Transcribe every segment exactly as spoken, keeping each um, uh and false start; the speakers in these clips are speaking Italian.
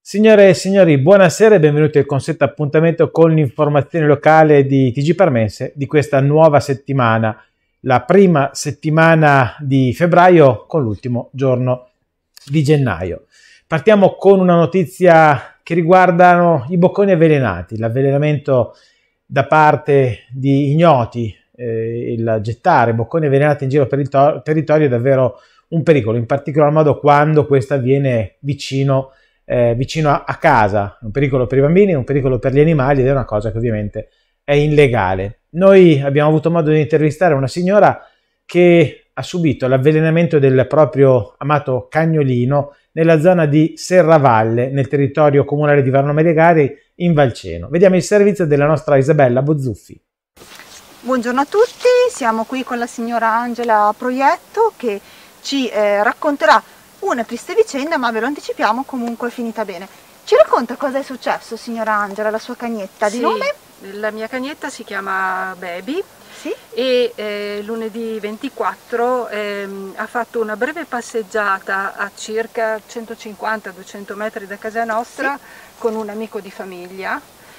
Signore e signori, buonasera e benvenuti al consueto appuntamento con l'informazione locale di T G Parmense di questa nuova settimana, la prima settimana di febbraio con l'ultimo giorno di gennaio. Partiamo con una notizia che riguarda i bocconi avvelenati, l'avvelenamento da parte di ignoti, eh, il gettare bocconi avvelenati in giro per il territorio è davvero un pericolo, in particolar modo quando questo avviene vicino Eh, vicino a, a casa, un pericolo per i bambini, un pericolo per gli animali ed è una cosa che ovviamente è illegale. Noi abbiamo avuto modo di intervistare una signora che ha subito l'avvelenamento del proprio amato cagnolino nella zona di Serravalle, nel territorio comunale di Varno Melegari, in Valceno. Vediamo il servizio della nostra Isabella Bozzuffi. Buongiorno a tutti, siamo qui con la signora Angela Proietto che ci eh, racconterà una triste vicenda, ma ve lo anticipiamo, comunque è finita bene. Ci racconta cosa è successo, signora Angela, la sua cagnetta di sì, nome? La mia cagnetta si chiama Baby, sì? e eh, lunedì ventiquattro ehm, ha fatto una breve passeggiata a circa centocinquanta duecento metri da casa nostra, sì, con un amico di famiglia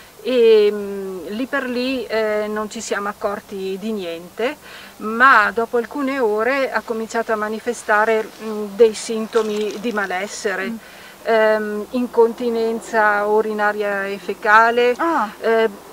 e mh, lì per lì eh, non ci siamo accorti di niente, ma dopo alcune ore ha cominciato a manifestare mh, dei sintomi di malessere, mm. ehm, incontinenza urinaria e fecale, ah. eh,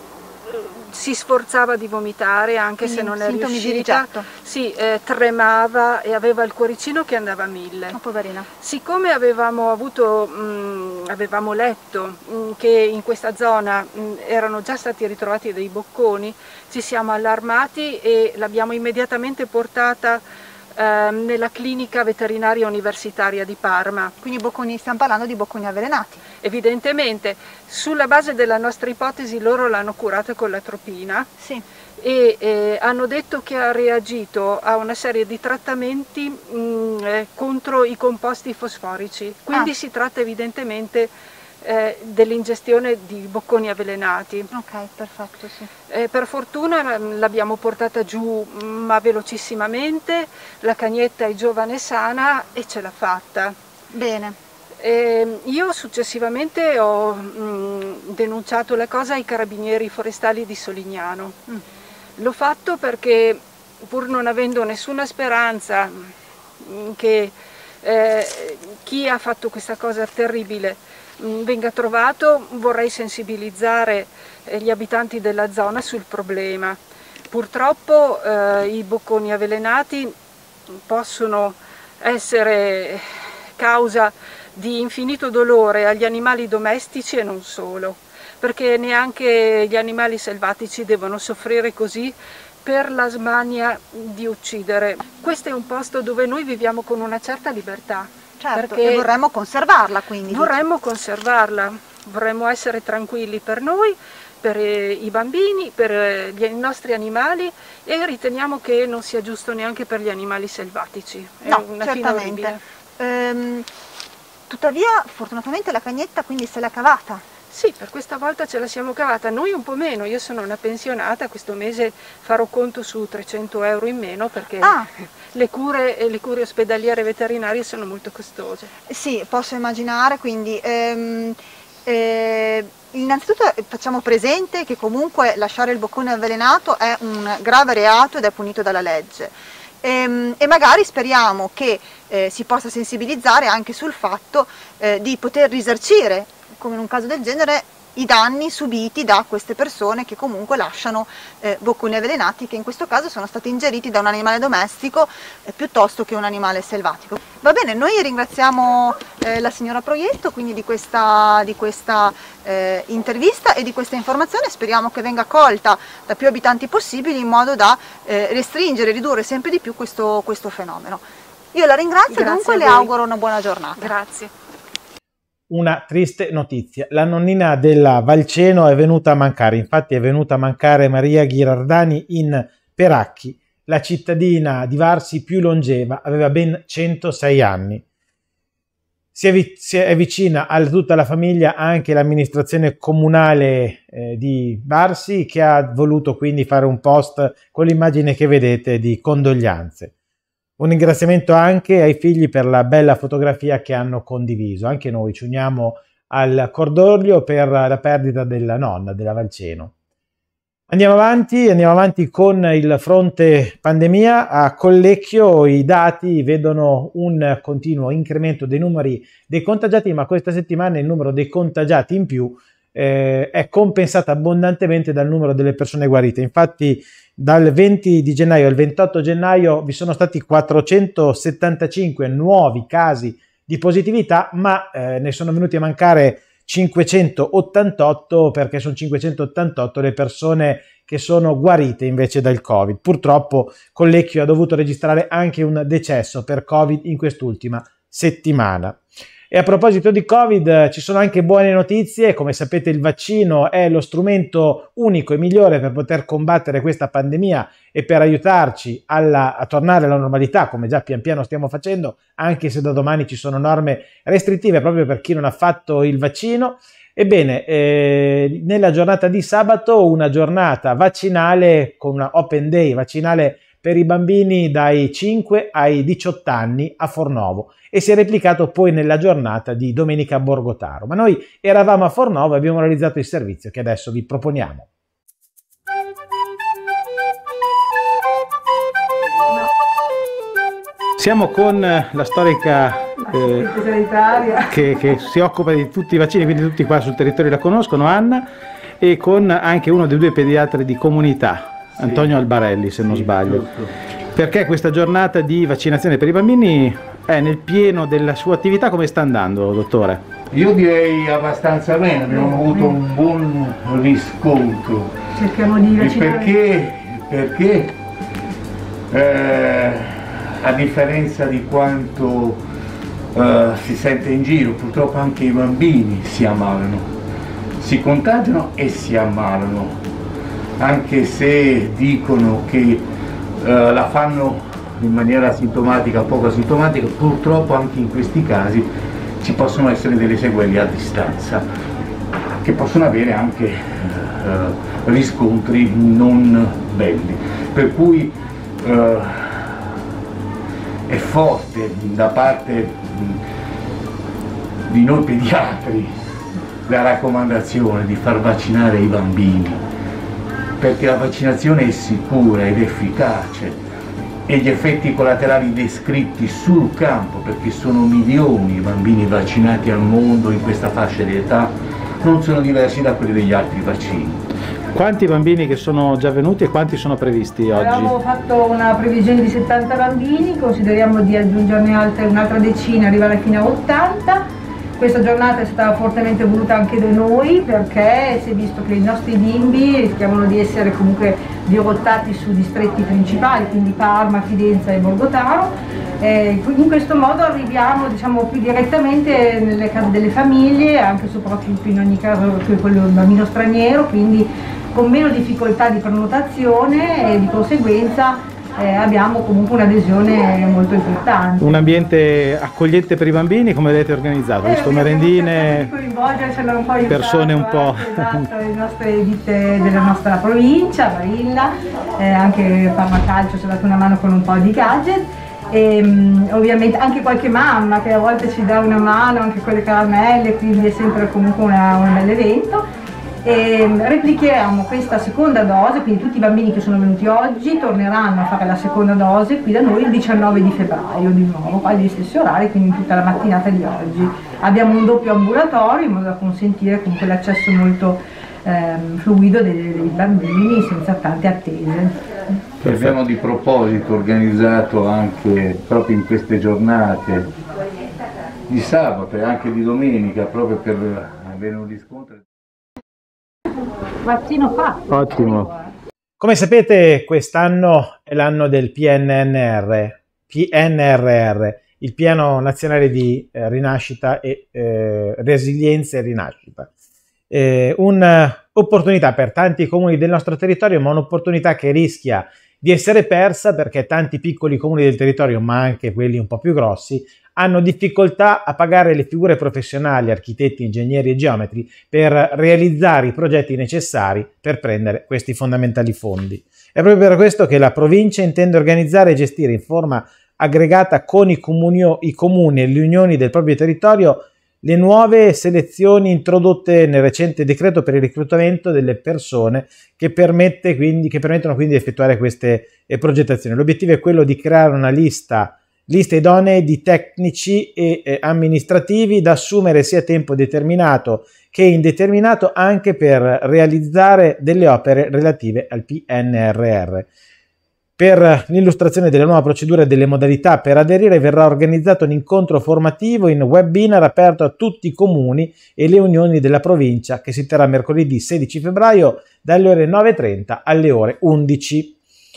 si sforzava di vomitare anche Quindi se non è sintomi riuscita, di rigetto. sì, eh, tremava e aveva il cuoricino che andava a mille. Oh, poverina. Siccome avevamo avuto, mh, avevamo letto mh, che in questa zona mh, erano già stati ritrovati dei bocconi, ci siamo allarmati e l'abbiamo immediatamente portata nella clinica veterinaria universitaria di Parma. Quindi bocconi, stiamo parlando di bocconi avvelenati. Evidentemente, sulla base della nostra ipotesi loro l'hanno curata con l'atropina, sì, e eh, hanno detto che ha reagito a una serie di trattamenti mh, eh, contro i composti fosforici, quindi ah. si tratta evidentemente Eh, dell'ingestione di bocconi avvelenati. Ok, perfetto, sì. Eh, per fortuna l'abbiamo portata giù ma velocissimamente, la cagnetta è giovane e sana e ce l'ha fatta. Bene. Eh, io successivamente ho mh, denunciato la cosa ai carabinieri forestali di Solignano. Mm. L'ho fatto perché, pur non avendo nessuna speranza mh, che eh, chi ha fatto questa cosa terribile venga trovato, vorrei sensibilizzare gli abitanti della zona sul problema. Purtroppo eh, i bocconi avvelenati possono essere causa di infinito dolore agli animali domestici e non solo, perché neanche gli animali selvatici devono soffrire così per la smania di uccidere. Questo è un posto dove noi viviamo con una certa libertà. Certo, e vorremmo conservarla, quindi. Vorremmo dice. conservarla, vorremmo essere tranquilli per noi, per i bambini, per gli nostri animali, e riteniamo che non sia giusto neanche per gli animali selvatici. È no, una certamente. Ehm, tuttavia, fortunatamente la cagnetta quindi se l'è cavata. Sì, per questa volta ce la siamo cavata, noi un po' meno, io sono una pensionata, questo mese farò conto su trecento euro in meno perché ah. le, cure, le cure ospedaliere veterinarie sono molto costose. Sì, posso immaginare, quindi ehm, eh, innanzitutto facciamo presente che comunque lasciare il boccone avvelenato è un grave reato ed è punito dalla legge. E, e magari speriamo che eh, si possa sensibilizzare anche sul fatto eh, di poter risarcire, come in un caso del genere, i danni subiti da queste persone che comunque lasciano eh, bocconi avvelenati, che in questo caso sono stati ingeriti da un animale domestico eh, piuttosto che un animale selvatico. Va bene, noi ringraziamo eh, la signora Proietto quindi di questa, di questa eh, intervista e di questa informazione, speriamo che venga colta da più abitanti possibili in modo da eh, restringere e ridurre sempre di più questo, questo fenomeno. Io la ringrazio e dunque le auguro una buona giornata. Grazie. Una triste notizia, la nonnina della Valceno è venuta a mancare, infatti è venuta a mancare Maria Ghirardani in Peracchi, la cittadina di Varsi più longeva, aveva ben centosei anni. Si è, si è vicina a tutta la famiglia anche l'amministrazione comunale eh, di Varsi, che ha voluto quindi fare un post con l'immagine che vedete di condoglianze. Un ringraziamento anche ai figli per la bella fotografia che hanno condiviso. Anche noi ci uniamo al cordoglio per la perdita della nonna, della Valceno. Andiamo avanti, andiamo avanti con il fronte pandemia. A Collecchio i dati vedono un continuo incremento dei numeri dei contagiati, ma questa settimana il numero dei contagiati in più eh, è compensato abbondantemente dal numero delle persone guarite. Infatti dal venti di gennaio al ventotto gennaio vi sono stati quattrocentosettantacinque nuovi casi di positività, ma eh, ne sono venuti a mancare cinquecentottantotto, perché sono cinquecentottantotto le persone che sono guarite invece dal Covid. Purtroppo Collecchio ha dovuto registrare anche un decesso per Covid in quest'ultima settimana. E a proposito di Covid, ci sono anche buone notizie. Come sapete, il vaccino è lo strumento unico e migliore per poter combattere questa pandemia e per aiutarci alla, a tornare alla normalità, come già pian piano stiamo facendo, anche se da domani ci sono norme restrittive proprio per chi non ha fatto il vaccino. Ebbene, eh, nella giornata di sabato, una giornata vaccinale con una open day vaccinale per i bambini dai cinque ai diciotto anni a Fornovo, e si è replicato poi nella giornata di domenica a Borgotaro. Ma noi eravamo a Fornovo e abbiamo realizzato il servizio che adesso vi proponiamo. Siamo con la storica eh, che, che si occupa di tutti i vaccini, quindi tutti qua sul territorio la conoscono, Anna, e con anche uno dei due pediatri di comunità, Antonio Albarelli, se non sbaglio. Perché questa giornata di vaccinazione per i bambini è nel pieno della sua attività. Come sta andando, dottore? Io direi abbastanza bene, abbiamo avuto un buon riscontro. Cerchiamo di vaccinare. Perché, perché eh, a differenza di quanto eh, si sente in giro, purtroppo anche i bambini si ammalano, si contagiano e si ammalano, anche se dicono che eh, la fanno in maniera asintomatica o poco asintomatica. Purtroppo anche in questi casi ci possono essere delle sequele a distanza che possono avere anche eh, riscontri non belli, per cui eh, è forte da parte di noi pediatri la raccomandazione di far vaccinare i bambini, perché la vaccinazione è sicura ed efficace e gli effetti collaterali descritti sul campo, perché sono milioni i bambini vaccinati al mondo in questa fascia di età, non sono diversi da quelli degli altri vaccini. Quanti bambini che sono già venuti e quanti sono previsti oggi? Abbiamo fatto una previsione di settanta bambini, consideriamo di aggiungerne altre un'altra decina, arrivare fino a ottanta. Questa giornata è stata fortemente voluta anche da noi, perché si è visto che i nostri bimbi rischiavano di essere comunque dirottati su distretti principali, quindi Parma, Fidenza e Borgotaro. Eh, in questo modo arriviamo, diciamo, più direttamente nelle case delle famiglie, anche e soprattutto in ogni caso quello del bambino straniero, quindi con meno difficoltà di prenotazione, e di conseguenza Eh, abbiamo comunque un'adesione molto importante. Un ambiente accogliente per i bambini, come avete organizzato? Eh, visto merendine, un po' persone un po'... Esatto, le nostre ditte della nostra provincia, Barilla, eh, anche Parma Calcio ci ha dato una mano con un po' di gadget. E um, ovviamente anche qualche mamma che a volte ci dà una mano anche con le caramelle, quindi è sempre comunque una, un bel evento. E replichiamo questa seconda dose, quindi tutti i bambini che sono venuti oggi torneranno a fare la seconda dose qui da noi il diciannove di febbraio di nuovo, qua agli stessi orari, quindi tutta la mattinata di oggi. Abbiamo un doppio ambulatorio in modo da consentire comunque l'accesso molto ehm, fluido dei, dei bambini senza tante attese. Abbiamo di proposito organizzato anche proprio in queste giornate di sabato e anche di domenica, proprio per avere un riscontro. Vaccino fatto. Ottimo. Come sapete, quest'anno è l'anno del P N N R, P N R R, il Piano Nazionale di eh, Rinascita e eh, Resilienza e Rinascita. Eh, un'opportunità per tanti comuni del nostro territorio, ma un'opportunità che rischia di essere persa perché tanti piccoli comuni del territorio, ma anche quelli un po' più grossi, hanno difficoltà a pagare le figure professionali, architetti, ingegneri e geometri, per realizzare i progetti necessari per prendere questi fondamentali fondi. È proprio per questo che la provincia intende organizzare e gestire in forma aggregata con i comuni, i comuni e le unioni del proprio territorio le nuove selezioni introdotte nel recente decreto per il reclutamento delle persone che, permette quindi, che permettono quindi di effettuare queste eh, progettazioni. L'obiettivo è quello di creare una lista, liste idonee di tecnici e eh, amministrativi da assumere sia a tempo determinato che indeterminato anche per realizzare delle opere relative al P N R R. Per l'illustrazione della nuova procedura e delle modalità per aderire verrà organizzato un incontro formativo in webinar aperto a tutti i comuni e le unioni della provincia che si terrà mercoledì sedici febbraio dalle ore nove e trenta alle ore undici.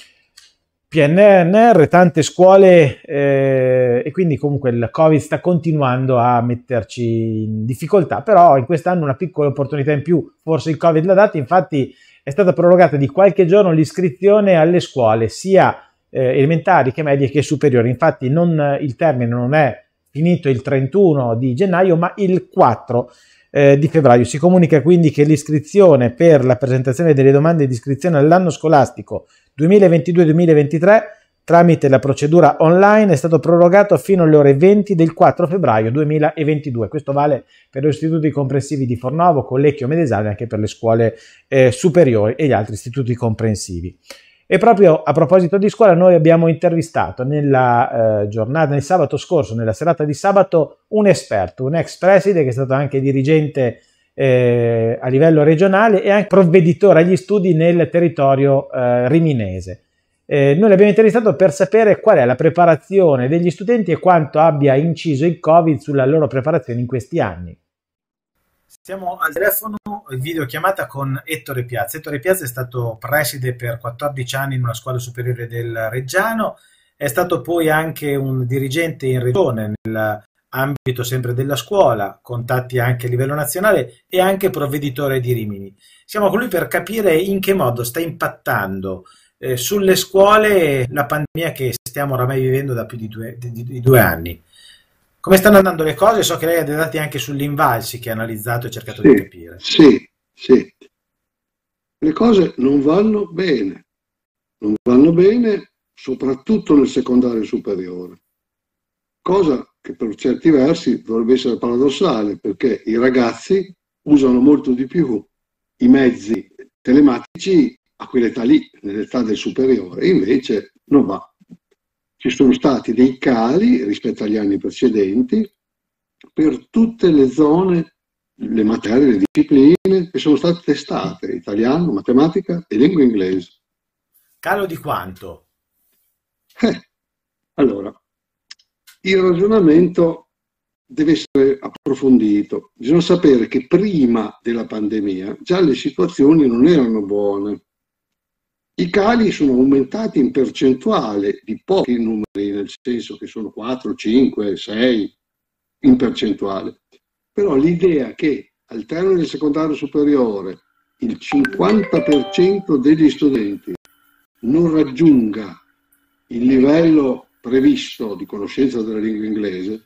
P N R R, tante scuole eh, e quindi comunque il Covid sta continuando a metterci in difficoltà, però in quest'anno una piccola opportunità in più, forse il Covid l'ha data, infatti è stata prorogata di qualche giorno l'iscrizione alle scuole, sia eh, elementari che medie che superiori. Infatti non, il termine non è finito il trentuno di gennaio, ma il quattro eh, di febbraio. Si comunica quindi che l'iscrizione per la presentazione delle domande di iscrizione all'anno scolastico duemilaventidue duemilaventitré tramite la procedura online è stato prorogato fino alle ore venti del quattro febbraio duemilaventidue. Questo vale per gli istituti comprensivi di Fornovo, Collecchio, Medesano e anche per le scuole eh, superiori e gli altri istituti comprensivi. E proprio a proposito di scuola, noi abbiamo intervistato nella eh, giornata, nel sabato scorso, nella serata di sabato, un esperto, un ex preside che è stato anche dirigente eh, a livello regionale e anche provveditore agli studi nel territorio eh, riminese. Eh, noi l'abbiamo intervistato per sapere qual è la preparazione degli studenti e quanto abbia inciso il Covid sulla loro preparazione in questi anni. Siamo al telefono, videochiamata con Ettore Piazza. Ettore Piazza è stato preside per quattordici anni in una scuola superiore del Reggiano, è stato poi anche un dirigente in regione nell'ambito sempre della scuola, contatti anche a livello nazionale e anche provveditore di Rimini. Siamo con lui per capire in che modo sta impattando Eh, sulle scuole la pandemia che stiamo oramai vivendo da più di due, di, di due anni. Come stanno andando le cose? So che lei ha dei dati anche sull'Invalsi che ha analizzato e cercato sì, di capire. Sì, sì. Le cose non vanno bene. Non vanno bene soprattutto nel secondario superiore. Cosa che per certi versi dovrebbe essere paradossale, perché i ragazzi usano molto di più i mezzi telematici a quell'età lì, nell'età del superiore, invece non va. Ci sono stati dei cali rispetto agli anni precedenti per tutte le zone, le materie, le discipline che sono state testate, italiano, matematica e lingua inglese. Calo di quanto? Eh, allora, il ragionamento deve essere approfondito. Bisogna sapere che prima della pandemia già le situazioni non erano buone. I cali sono aumentati in percentuale di pochi numeri, nel senso che sono quattro, cinque, sei in percentuale. Però l'idea che al termine del secondario superiore il cinquanta per cento degli studenti non raggiunga il livello previsto di conoscenza della lingua inglese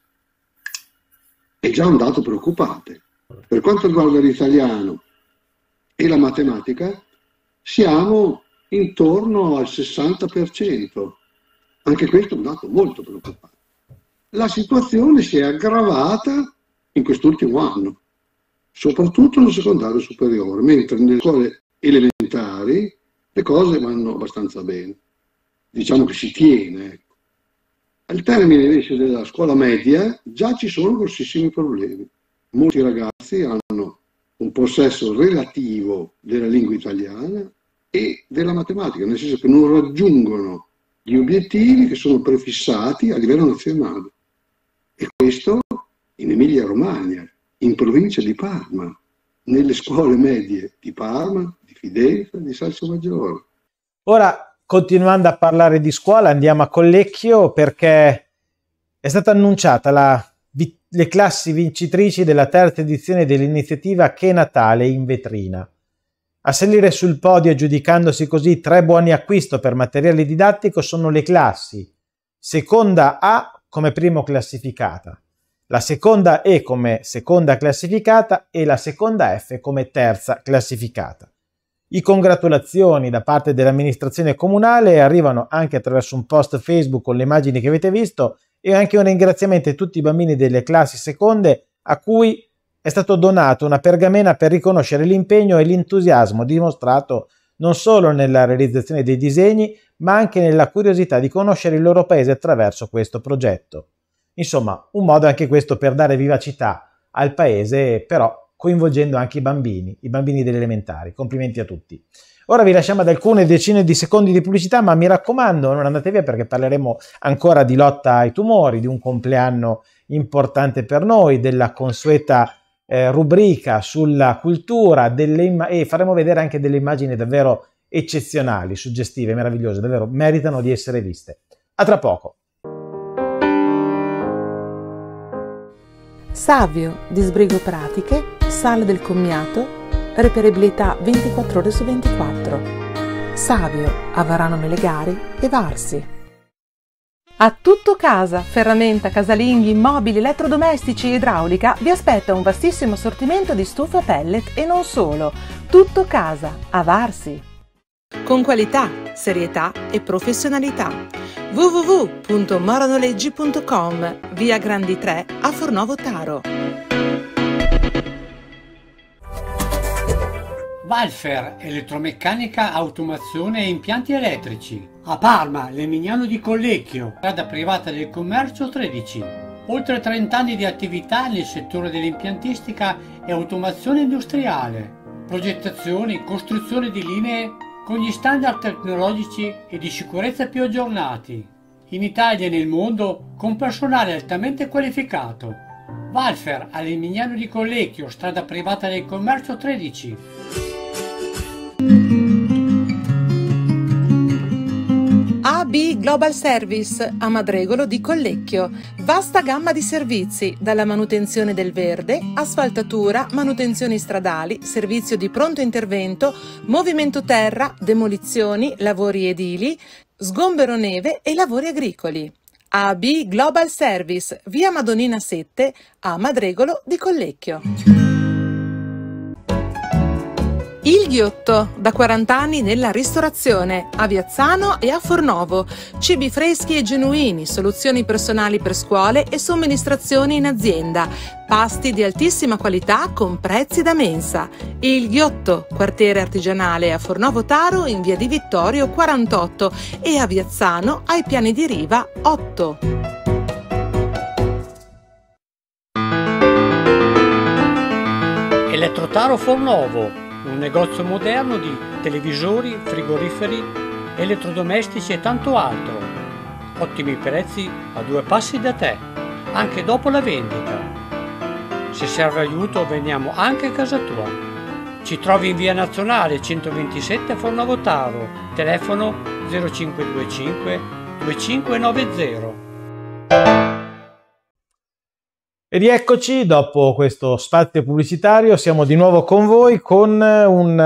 è già un dato preoccupante. Per quanto riguarda l'italiano e la matematica, siamo intorno al sessanta per cento. Anche questo è un dato molto preoccupante. La situazione si è aggravata in quest'ultimo anno, soprattutto nel secondario superiore, mentre nelle scuole elementari le cose vanno abbastanza bene. Diciamo che si tiene. Ecco. Al termine invece della scuola media già ci sono grossissimi problemi. Molti ragazzi hanno un possesso relativo della lingua italiana e della matematica, nel senso che non raggiungono gli obiettivi che sono prefissati a livello nazionale. E questo in Emilia-Romagna, in provincia di Parma, nelle scuole medie di Parma, di Fidenza, di Salsomaggiore. Ora, continuando a parlare di scuola, andiamo a Collecchio perché è stata annunciata la, le classi vincitrici della terza edizione dell'iniziativa Che Natale in vetrina. A salire sul podio, aggiudicandosi così tre buoni acquisto per materiale didattico, sono le classi seconda A come primo classificata, la seconda E come seconda classificata e la seconda F come terza classificata. I congratulazioni da parte dell'amministrazione comunale arrivano anche attraverso un post Facebook con le immagini che avete visto e anche un ringraziamento a tutti i bambini delle classi seconde a cui è stato donato una pergamena per riconoscere l'impegno e l'entusiasmo dimostrato non solo nella realizzazione dei disegni, ma anche nella curiosità di conoscere il loro paese attraverso questo progetto. Insomma, un modo anche questo per dare vivacità al paese, però coinvolgendo anche i bambini, i bambini delle elementari. Complimenti a tutti. Ora vi lasciamo ad alcune decine di secondi di pubblicità, ma mi raccomando, non andate via perché parleremo ancora di lotta ai tumori, di un compleanno importante per noi, della consueta eh, rubrica sulla cultura delle e faremo vedere anche delle immagini davvero eccezionali, suggestive, meravigliose, davvero meritano di essere viste. A tra poco. Savio, disbrigo pratiche, sale del commiato, reperibilità ventiquattro ore su ventiquattro. Savio, a Varano nelle Gari e Varsi. A Tutto Casa, ferramenta, casalinghi, mobili, elettrodomestici e idraulica vi aspetta un vastissimo assortimento di stufe a pellet e non solo. Tutto Casa, a Varsi. Con qualità, serietà e professionalità. w w w punto moranoleggi punto com, via Grandi tre a Fornovo Taro. Valfer, elettromeccanica, automazione e impianti elettrici. A Parma, Lemignano di Collecchio, strada privata del commercio tredici. Oltre trenta anni di attività nel settore dell'impiantistica e automazione industriale. Progettazione, costruzione di linee con gli standard tecnologici e di sicurezza più aggiornati. In Italia e nel mondo con personale altamente qualificato. Valfer, a Lemignano di Collecchio, strada privata del commercio tredici. A B Global Service a Madregolo di Collecchio. Vasta gamma di servizi, dalla manutenzione del verde, asfaltatura, manutenzioni stradali, servizio di pronto intervento, movimento terra, demolizioni, lavori edili, sgombero neve e lavori agricoli. A B Global Service, via Madonnina sette, a Madregolo di Collecchio. Il Ghiotto, da quaranta anni nella ristorazione, a Viazzano e a Fornovo. Cibi freschi e genuini, soluzioni personali per scuole e somministrazioni in azienda. Pasti di altissima qualità con prezzi da mensa. Il Ghiotto, quartiere artigianale a Fornovo Taro in via di Vittorio quarantotto e a Viazzano ai piani di riva otto. Elettrotaro Fornovo, un negozio moderno di televisori, frigoriferi, elettrodomestici e tanto altro. Ottimi prezzi a due passi da te, anche dopo la vendita. Se serve aiuto veniamo anche a casa tua. Ci trovi in via Nazionale centoventisette a Fornovo Taro, telefono zero cinque due cinque due cinque nove zero. E rieccoci dopo questo spazio pubblicitario, siamo di nuovo con voi con un,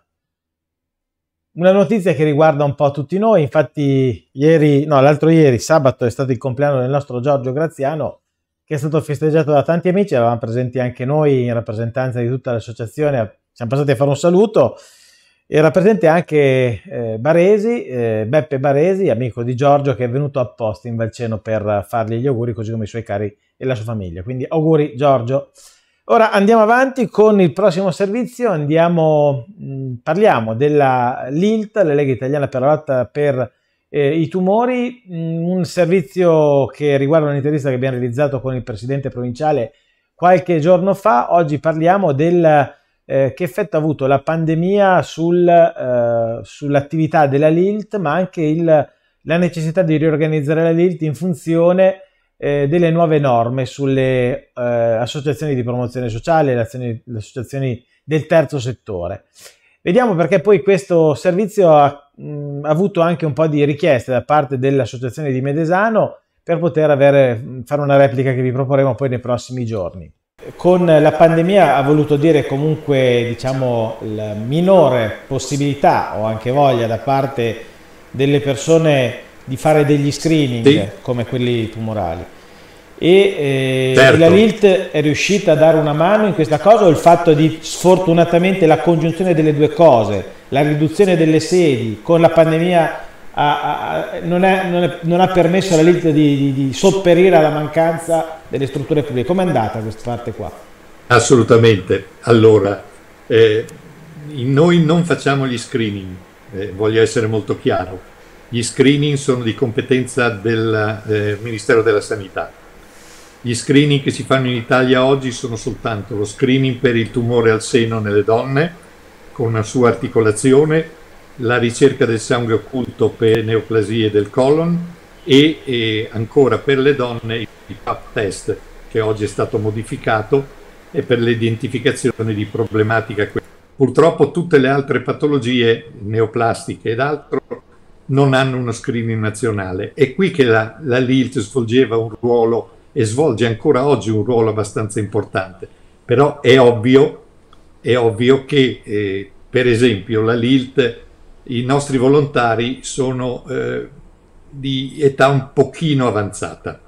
una notizia che riguarda un po' tutti noi. Infatti ieri, no, l'altro ieri, sabato, è stato il compleanno del nostro Giorgio Graziano, che è stato festeggiato da tanti amici, eravamo presenti anche noi in rappresentanza di tutta l'associazione, siamo passati a fare un saluto. Era presente anche eh, Baresi, eh, Beppe Baresi, amico di Giorgio, che è venuto apposta in Valceno per fargli gli auguri, così come i suoi cari e la sua famiglia. Quindi auguri Giorgio. Ora andiamo avanti con il prossimo servizio, andiamo, mh, parliamo della L I L T, la Lega Italiana per la lotta per eh, i tumori, mh, un servizio che riguarda un'intervista che abbiamo realizzato con il presidente provinciale qualche giorno fa. Oggi parliamo del Eh, che effetto ha avuto la pandemia sul, eh, sull'attività della L I L T, ma anche il, la necessità di riorganizzare la L I L T in funzione eh, delle nuove norme sulle eh, associazioni di promozione sociale, le, azioni, le associazioni del terzo settore. Vediamo perché poi questo servizio ha, mh, ha avuto anche un po' di richieste da parte dell'associazione di Medesano per poter avere, fare una replica che vi proporremo poi nei prossimi giorni. Con la pandemia ha voluto dire comunque, diciamo, la minore possibilità o anche voglia da parte delle persone di fare degli screening, sì, come quelli tumorali. E eh, certo, la L I L T è riuscita a dare una mano in questa cosa, o il fatto di, sfortunatamente, la congiunzione delle due cose, la riduzione delle sedi con la pandemia ha, ha, non, è, non, è, non ha permesso alla L I L T di, di, di sopperire alla mancanza delle strutture pubbliche. Com'è andata questa parte qua? Assolutamente. Allora, eh, noi non facciamo gli screening, eh, voglio essere molto chiaro. Gli screening sono di competenza del eh, Ministero della Sanità. Gli screening che si fanno in Italia oggi sono soltanto lo screening per il tumore al seno nelle donne, con una sua articolazione, la ricerca del sangue occulto per neoplasie del colon e, e ancora per le donne il pap test, che oggi è stato modificato, e per l'identificazione di problematica. Purtroppo tutte le altre patologie neoplastiche ed altro non hanno uno screening nazionale. È qui che la, la L I L T svolgeva un ruolo e svolge ancora oggi un ruolo abbastanza importante. Però è ovvio, è ovvio che eh, per esempio la L I L T, i nostri volontari sono eh, di età un pochino avanzata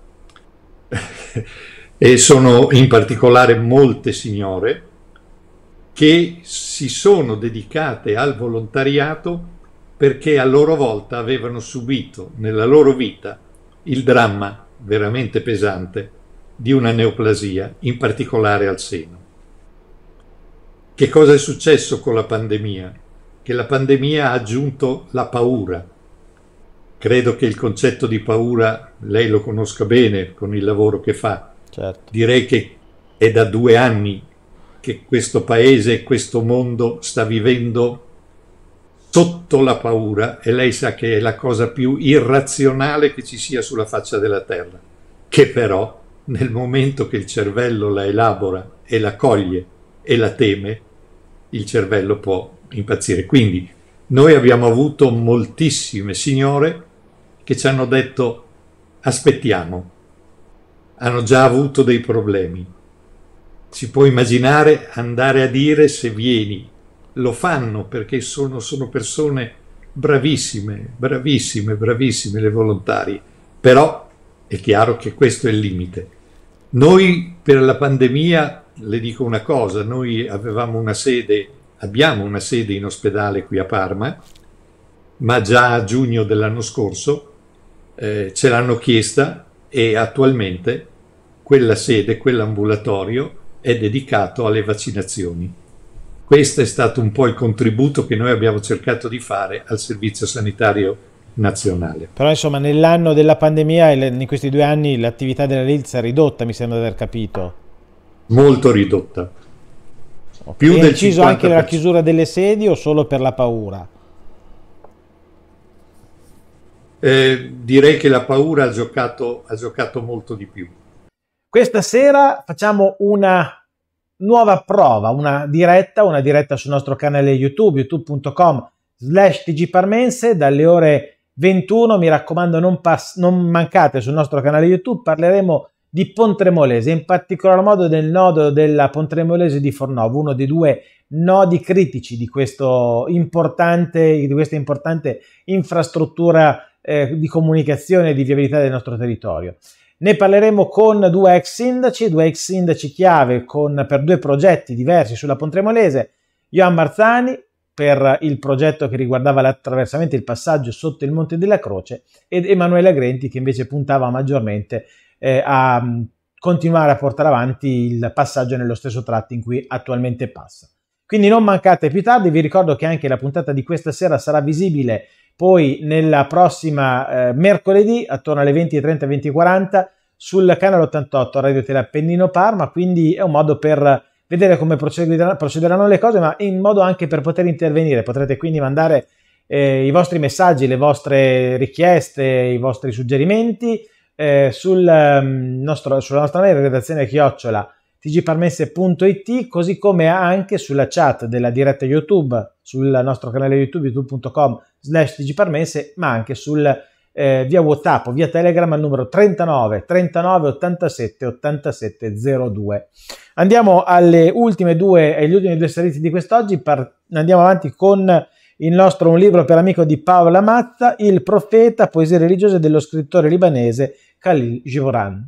e sono in particolare molte signore che si sono dedicate al volontariato perché a loro volta avevano subito nella loro vita il dramma veramente pesante di una neoplasia, in particolare al seno. Che cosa è successo con la pandemia? Che la pandemia ha aggiunto la paura. Credo che il concetto di paura lei lo conosca bene con il lavoro che fa. Certo. Direi che è da due anni che questo paese e questo mondo sta vivendo sotto la paura, e lei sa che è la cosa più irrazionale che ci sia sulla faccia della terra, che però nel momento che il cervello la elabora e la coglie e la teme, il cervello può impazzire. Quindi noi abbiamo avuto moltissime signore che ci hanno detto aspettiamo, hanno già avuto dei problemi. Si può immaginare andare a dire se vieni. Lo fanno perché sono, sono persone bravissime, bravissime, bravissime le volontarie, però è chiaro che questo è il limite. Noi per la pandemia, le dico una cosa, noi avevamo una sede, abbiamo una sede in ospedale qui a Parma, ma già a giugno dell'anno scorso eh, ce l'hanno chiesta e attualmente quella sede, quell'ambulatorio è dedicato alle vaccinazioni. Questo è stato un po' il contributo che noi abbiamo cercato di fare al Servizio Sanitario Nazionale. Però insomma nell'anno della pandemia, in questi due anni, l'attività della L I L T è ridotta, mi sembra di aver capito. Molto ridotta. Okay. Più è del inciso cinquanta per cento. Anche la chiusura delle sedi o solo per la paura? Eh, direi che la paura ha giocato, ha giocato molto di più. Questa sera facciamo una nuova prova, una diretta, una diretta sul nostro canale YouTube, youtube punto com slash tgparmense, dalle ore ventuno. Mi raccomando, non, pass- non mancate sul nostro canale YouTube. Parleremo di Pontremolese, in particolar modo del nodo della Pontremolese di Fornovo, uno dei due nodi critici di, questo importante, di questa importante infrastruttura eh, di comunicazione e di viabilità del nostro territorio. Ne parleremo con due ex sindaci, due ex sindaci chiave con, per due progetti diversi sulla Pontremolese, Ioan Marzani per il progetto che riguardava l'attraversamento e il passaggio sotto il Monte della Croce, ed Emanuele Grenti che invece puntava maggiormente eh, a um, continuare a portare avanti il passaggio nello stesso tratto in cui attualmente passa. Quindi non mancate più tardi. Vi ricordo che anche la puntata di questa sera sarà visibile poi nella prossima eh, mercoledì attorno alle venti e trenta venti e quaranta sul canale ottantotto Radio Tele Appennino Parma, quindi è un modo per vedere come procederanno, procederanno le cose, ma in modo anche per poter intervenire. Potrete quindi mandare eh, i vostri messaggi, le vostre richieste, i vostri suggerimenti eh, sul, um, nostro, sulla nostra mail redazione chiocciola tgparmense punto it, così come anche sulla chat della diretta YouTube, sul nostro canale YouTube youtube punto com slash tgparmense, ma anche sul eh, via WhatsApp o via Telegram al numero trentanove trentanove ottantasette ottantasette zero due. Andiamo alle ultime due, agli ultimi due servizi di quest'oggi. Par- andiamo avanti con il nostro Un libro per amico di Paola Mazza, Il profeta, poesie religiose dello scrittore libanese Khalil Gibran.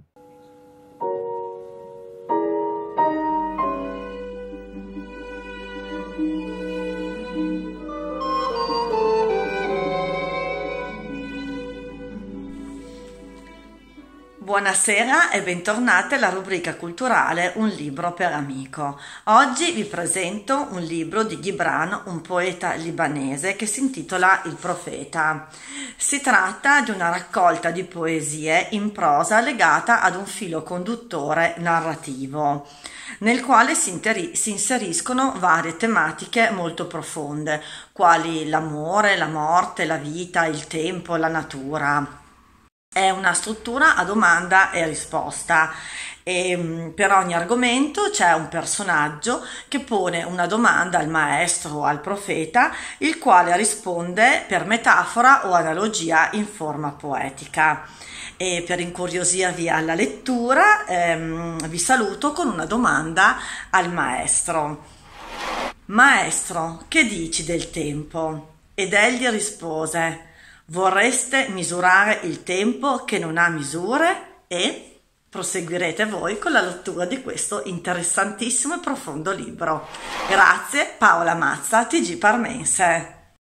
Buonasera e bentornati alla rubrica culturale Un libro per amico. Oggi vi presento un libro di Gibran, un poeta libanese, che si intitola Il profeta. Si tratta di una raccolta di poesie in prosa legata ad un filo conduttore narrativo, nel quale si, interi- si inseriscono varie tematiche molto profonde, quali l'amore, la morte, la vita, il tempo, la natura. È una struttura a domanda e risposta e per ogni argomento c'è un personaggio che pone una domanda al maestro o al profeta, il quale risponde per metafora o analogia in forma poetica. E per incuriosirvi alla lettura ehm, vi saluto con una domanda al maestro. Maestro, che dici del tempo? Ed egli rispose: vorreste misurare il tempo che non ha misure? E proseguirete voi con la lettura di questo interessantissimo e profondo libro. Grazie, Paola Mazza, T G Parmense.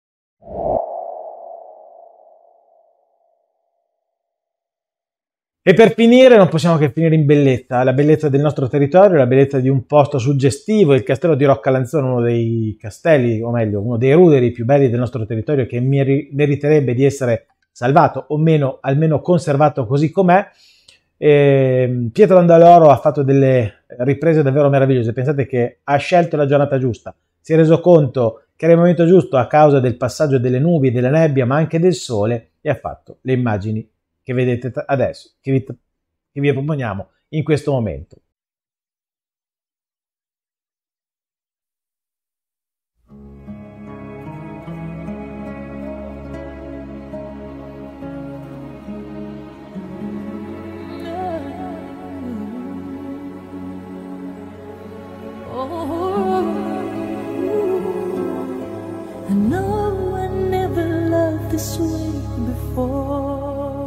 E per finire non possiamo che finire in bellezza, la bellezza del nostro territorio, la bellezza di un posto suggestivo, il castello di Roccalanzone, uno dei castelli, o meglio, uno dei ruderi più belli del nostro territorio, che meriterebbe di essere salvato, o meno, almeno conservato così com'è. E Pietro Andaloro ha fatto delle riprese davvero meravigliose. Pensate che ha scelto la giornata giusta, si è reso conto che era il momento giusto a causa del passaggio delle nubi, della nebbia, ma anche del sole, e ha fatto le immagini che vedete adesso, che vi, che vi proponiamo in questo momento. Oh, I know I never loved this way before.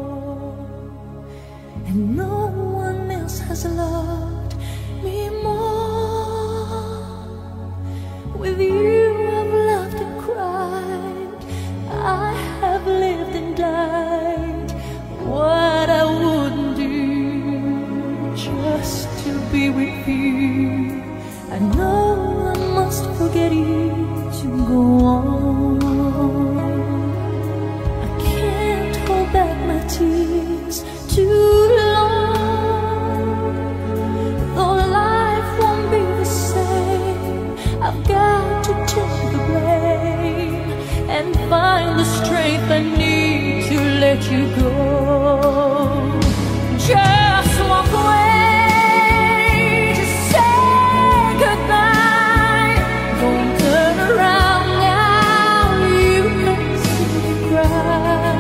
And no one else has loved me more. With you I've laughed and cried, I have lived and died. What I wouldn't do just to be with you. I know I must forget you to go on. I can't hold back my tears too long. Though life won't be the same, I've got to take the blame and find the strength I need to let you go. Just walk away to say goodbye. Don't turn around now, you can see me cry.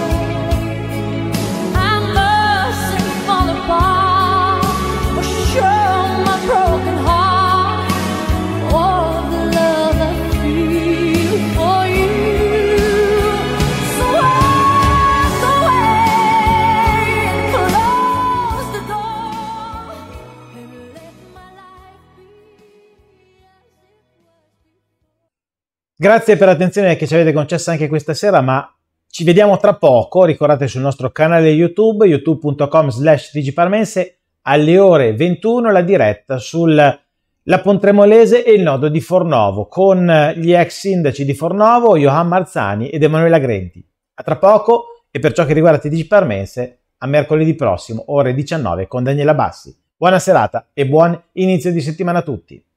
Grazie per l'attenzione che ci avete concesso anche questa sera, ma ci vediamo tra poco. Ricordate sul nostro canale YouTube, youtube punto com slash tgparmense, alle ore ventuno la diretta sulla Pontremolese e il nodo di Fornovo con gli ex sindaci di Fornovo, Johan Marzani ed Emanuela Grenti. A tra poco, e per ciò che riguarda T G Parmense, a mercoledì prossimo, ore diciannove, con Daniela Bassi. Buona serata e buon inizio di settimana a tutti.